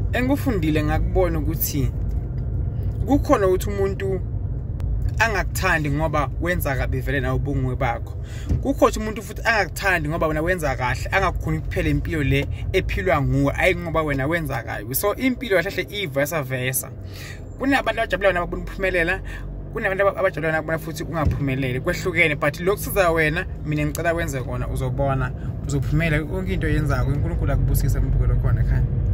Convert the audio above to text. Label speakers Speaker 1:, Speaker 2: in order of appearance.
Speaker 1: engikufundile ngakubona ukuthi kukhona ukuthi umuntu angakuthandi ngoba wenza kabi vele nawe ubunguwe bakho. Kukhona umuntu futhi angakuthandi ngoba wena wenza kahle, angakukhona kuphela impilo le ephilwa nguwe ayi ngoba wena wenza kabi. So impilo yahle iversa versa. Kunabantu abajabula nababona uphumelela, kunabantu abajabula nabona futhi ungaphumeleli. Kwehlukene but lokusiza wena mina ngicela wenze kona uzobona uzophumelela. Konke into yenzako uNkulunkulu akubusise umbukelo khona ekhaya.